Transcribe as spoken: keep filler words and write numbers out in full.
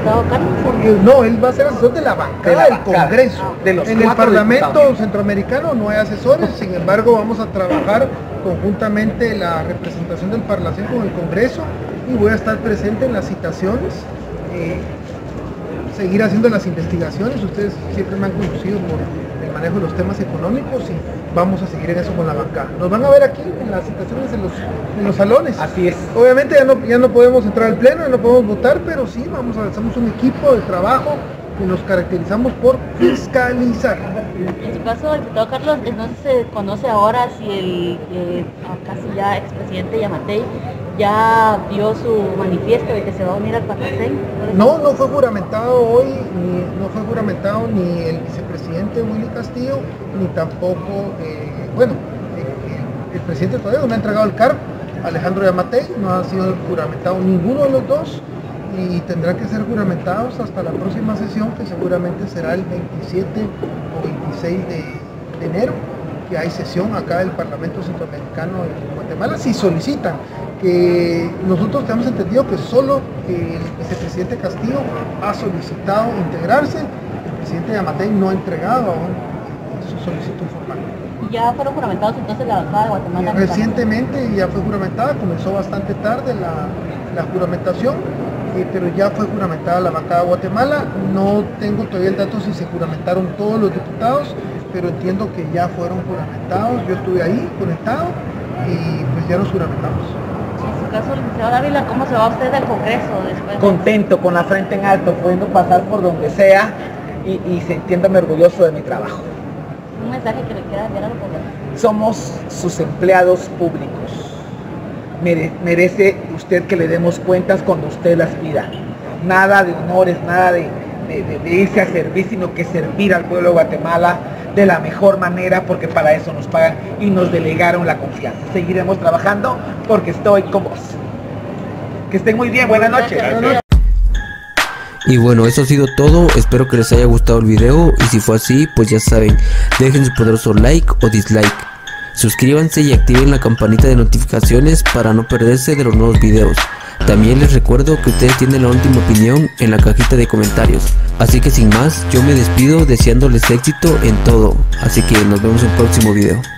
diputado Carlos? Porque, no, él va a ser asesor de la bancada del Congreso. De los en el Parlamento diputados Centroamericano no hay asesores, sin embargo vamos a trabajar conjuntamente la representación del Parlamento con el Congreso y voy a estar presente en las citaciones, eh, seguir haciendo las investigaciones. Ustedes siempre me han conocido por el manejo de los temas económicos y vamos a seguir en eso con la bancada. Nos van a ver aquí en las citaciones en los, en los salones. Así es. Obviamente ya no, ya no podemos entrar al pleno, ya no podemos votar, pero sí, vamos a somos un equipo de trabajo y nos caracterizamos por fiscalizar. En su caso, diputado Carlos, no se conoce ahora si el eh, casi ya expresidente Yamatei ya dio su manifiesto de que se va a unir al Parlacén. No, no fue juramentado hoy, ni, no fue juramentado ni el vicepresidente Willy Castillo, ni tampoco, eh, bueno, eh, el presidente todavía no me ha entregado el cargo, Alejandro Yamatei, no ha sido juramentado ninguno de los dos y tendrán que ser juramentados hasta la próxima sesión, que seguramente será el veintisiete o veintiséis de, de enero, que hay sesión acá del Parlamento Centroamericano en Guatemala, si solicitan. Que nosotros tenemos entendido que solo el vicepresidente Castillo ha solicitado integrarse, el presidente Yamatei no ha entregado aún su solicitud formal. ¿Y ya fueron juramentados entonces la bancada de Guatemala? Recientemente ya fue juramentada, comenzó bastante tarde la, la juramentación, eh, pero ya fue juramentada la bancada de Guatemala. No tengo todavía el dato si se juramentaron todos los diputados, pero entiendo que ya fueron juramentados. Yo estuve ahí conectado y pues ya nos juramentamos. En su caso, licenciado Dávila, ¿cómo se va usted del Congreso después? Contento, con la frente en alto, pudiendo pasar por donde sea y, y sintiéndome orgulloso de mi trabajo. Un mensaje que le queda enviar a los Congresos. Somos sus empleados públicos. Mere, merece usted que le demos cuentas cuando usted las pida. Nada de honores, nada de, de, de, de irse a servir, sino que servir al pueblo de Guatemala de la mejor manera, porque para eso nos pagan y nos delegaron la confianza. Seguiremos trabajando porque estoy con vos. Que estén muy bien, buenas noches. Y bueno, eso ha sido todo, espero que les haya gustado el video y si fue así, pues ya saben, dejen su poderoso like o dislike. Suscríbanse y activen la campanita de notificaciones para no perderse de los nuevos videos. También les recuerdo que ustedes tienen la última opinión en la cajita de comentarios. Así que sin más, yo me despido deseándoles éxito en todo. Así que nos vemos en el próximo video.